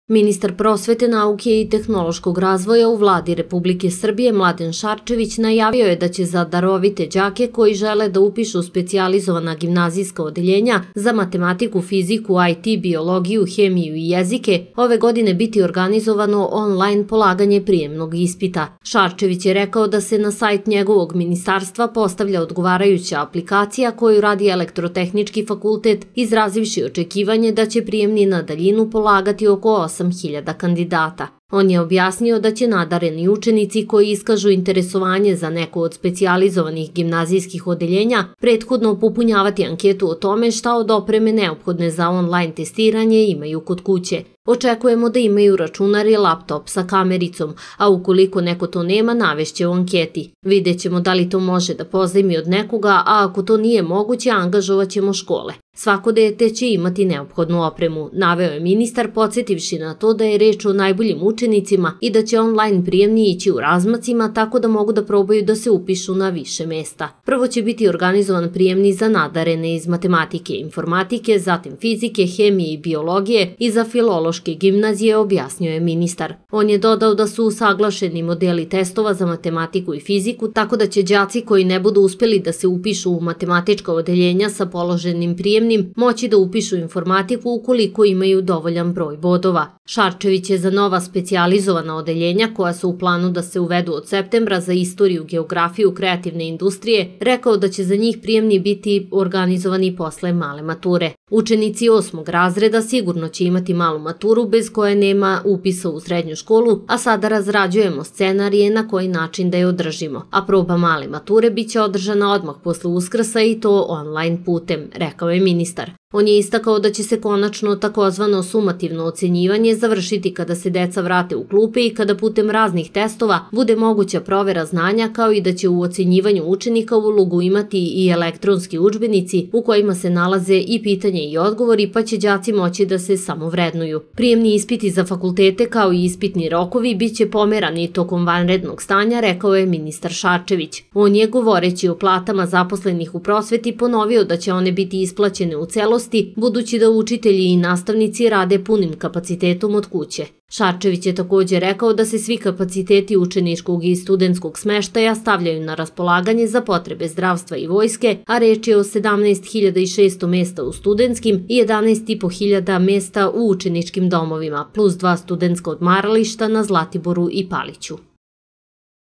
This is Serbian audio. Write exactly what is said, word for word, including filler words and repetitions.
Ministar prosvete, nauke i tehnološkog razvoja u Vladi Republike Srbije Mladen Šarčević najavio je da će za darovite đake koji žele da upišu specijalizovana gimnazijska odeljenja za matematiku, fiziku, I T, biologiju, hemiju i jezike ove godine biti organizovano online polaganje prijemnog ispita. Šarčević je rekao da se na sajt njegovog ministarstva postavlja odgovarajuća aplikacija koju radi Elektrotehnički fakultet, izrazivši očekivanje da će prijemni na daljinu polagati oko osam hiljada kandidata. On je objasnio da će nadareni učenici koji iskažu interesovanje za neku od specijalizovanih gimnazijskih odeljenja prethodno popunjavati anketu o tome šta od opreme neophodne za online testiranje imaju kod kuće. Očekujemo da imaju računar i laptop sa kamericom, a ukoliko neko to nema, navešće u anketi. Vidjet ćemo da li to može da pozajmi od nekoga, a ako to nije moguće, angažovat ćemo škole. Svako dete će imati neophodnu opremu, naveo je ministar, podsjetivši na to da je reč o najboljim učenicima i da će online prijemni ići u razmacima tako da mogu da probaju da se upišu na više mesta. Prvo će biti organizovan prijemni za nadarene iz matematike i informatike, zatim fizike, hemije i biologije i za filološke gimnazije, objasnio je ministar. On je dodao da su usaglašeni modeli testova za matematiku i fiziku, tako da će đaci koji ne budu uspeli da se upišu u matematička odeljenja sa položenim prijemnim moći da upišu informatiku ukoliko imaju dovoljan broj bodova. Šarčević je za nova specijalizovana odeljenja koja su u planu da se uvedu od septembra za istoriju, geografiju, kreativne industrije rekao da će za njih prijemni biti organizovani posle male mature. Učenici osmog razreda sigurno će imati malu maturu bez koje nema upisa u srednju školu, a sada razrađujemo scenarije na koji način da je održimo, a proba male mature biće održana odmah posle Uskrsa i to online putem, rekao je ministar. On je istakao da će se konačno takozvano sumativno ocenjivanje završiti kada se deca vrate u klupe i kada putem raznih testova bude moguća provera znanja, kao i da će u ocenjivanju učenika ulogu imati i elektronski udžbenici u kojima se nalaze i pitanje i odgovori, pa će đaci moći da se samovrednuju. Prijemni ispiti za fakultete kao i ispitni rokovi biće pomerani tokom vanrednog stanja, rekao je ministar Šarčević. On je, govoreći o platama zaposlenih u prosveti, ponovio da će one biti isplaćene u celosti budući da učitelji i nastavnici rade punim kapacitetom od kuće. Šarčević je također rekao da se svi kapaciteti učeničkog i studentskog smeštaja stavljaju na raspolaganje za potrebe zdravstva i vojske, a reč je o sedamnaest hiljada šesto mesta u studentskim i jedanaest hiljada petsto mesta u učeničkim domovima, plus dva studentska odmarališta na Zlatiboru i Paliću.